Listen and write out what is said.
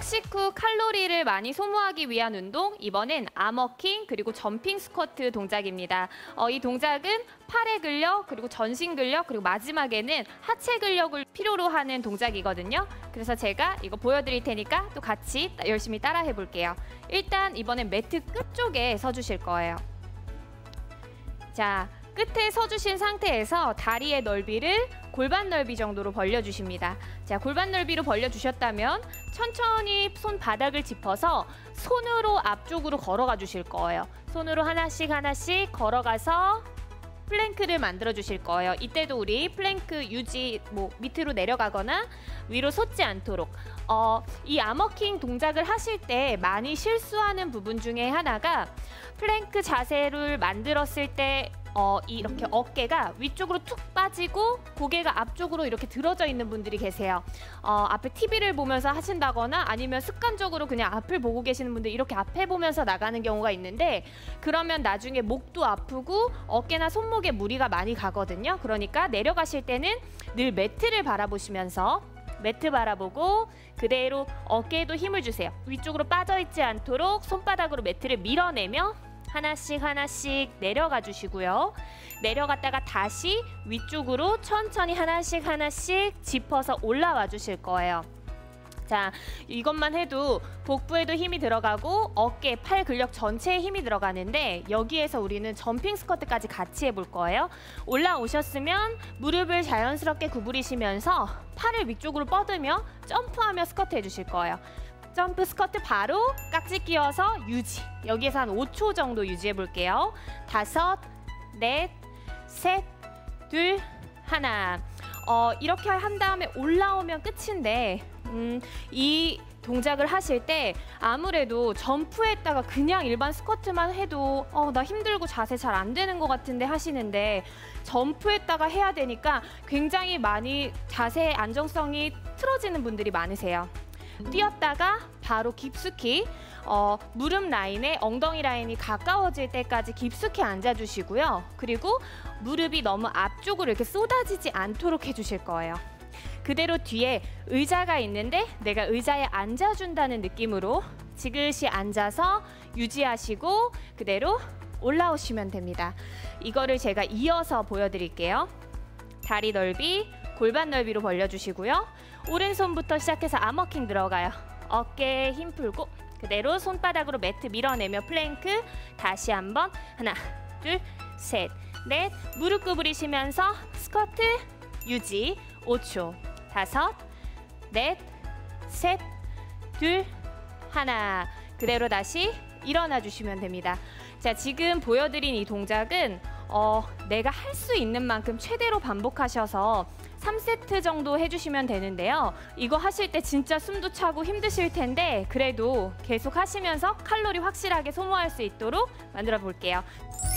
복식 후 칼로리를 많이 소모하기 위한 운동, 이번엔 암워킹 그리고 점핑 스쿼트 동작입니다. 이 동작은 팔의 근력, 그리고 전신 근력, 그리고 마지막에는 하체 근력을 필요로 하는 동작이거든요. 그래서 제가 이거 보여드릴 테니까 또 같이 열심히 따라해 볼게요. 일단 이번엔 매트 끝쪽에 서주실 거예요. 자, 끝에 서주신 상태에서 다리의 넓이를 골반 넓이 정도로 벌려주십니다. 자, 골반 넓이로 벌려주셨다면 천천히 손바닥을 짚어서 손으로 앞쪽으로 걸어가 주실 거예요. 손으로 하나씩 걸어가서 플랭크를 만들어 주실 거예요. 이때도 우리 플랭크 유지, 밑으로 내려가거나 위로 솟지 않도록. 이 암워킹 동작을 하실 때 많이 실수하는 부분 중에 하나가 플랭크 자세를 만들었을 때 이렇게 어깨가 위쪽으로 툭 빠지고 고개가 앞쪽으로 이렇게 들어져 있는 분들이 계세요. 앞에 TV를 보면서 하신다거나 아니면 습관적으로 그냥 앞을 보고 계시는 분들 이렇게 앞에 보면서 나가는 경우가 있는데, 그러면 나중에 목도 아프고 어깨나 손목에 무리가 많이 가거든요. 그러니까 내려가실 때는 늘 매트를 바라보시면서 매트 바라보고 그대로 어깨에도 힘을 주세요. 위쪽으로 빠져있지 않도록 손바닥으로 매트를 밀어내며 하나씩 내려가 주시고요. 내려갔다가 다시 위쪽으로 천천히 하나씩 짚어서 올라와 주실 거예요. 자, 이것만 해도 복부에도 힘이 들어가고 어깨, 팔 근력 전체에 힘이 들어가는데, 여기에서 우리는 점핑 스쿼트까지 같이 해볼 거예요. 올라오셨으면 무릎을 자연스럽게 구부리시면서 팔을 위쪽으로 뻗으며 점프하며 스쿼트 해주실 거예요. 점프 스쿼트 바로 깍지 끼워서 유지. 여기에서 한 5초 정도 유지해 볼게요. 5, 4, 3, 2, 1. 이렇게 한 다음에 올라오면 끝인데, 이 동작을 하실 때 아무래도 점프했다가 그냥 일반 스쿼트만 해도 나 힘들고 자세 잘 안 되는 것 같은데 하시는데, 점프했다가 해야 되니까 굉장히 많이 자세 안정성이 틀어지는 분들이 많으세요. 뛰었다가 바로 깊숙이 무릎 라인에 엉덩이 라인이 가까워질 때까지 깊숙이 앉아주시고요. 그리고 무릎이 너무 앞쪽으로 이렇게 쏟아지지 않도록 해주실 거예요. 그대로 뒤에 의자가 있는데 내가 의자에 앉아준다는 느낌으로 지그시 앉아서 유지하시고 그대로 올라오시면 됩니다. 이거를 제가 이어서 보여드릴게요. 다리 넓이, 골반 넓이로 벌려주시고요. 오른손부터 시작해서 암워킹 들어가요. 어깨에 힘 풀고 그대로 손바닥으로 매트 밀어내며 플랭크. 다시 한번 하나, 둘, 셋, 넷. 무릎 구부리시면서 스쿼트 유지 5초. 5, 넷, 셋, 둘, 하나. 그대로 다시 일어나 주시면 됩니다. 자, 지금 보여드린 이 동작은 내가 할 수 있는 만큼 최대로 반복하셔서 3세트 정도 해주시면 되는데요. 이거 하실 때 진짜 숨도 차고 힘드실 텐데 그래도 계속 하시면서 칼로리 확실하게 소모할 수 있도록 만들어 볼게요.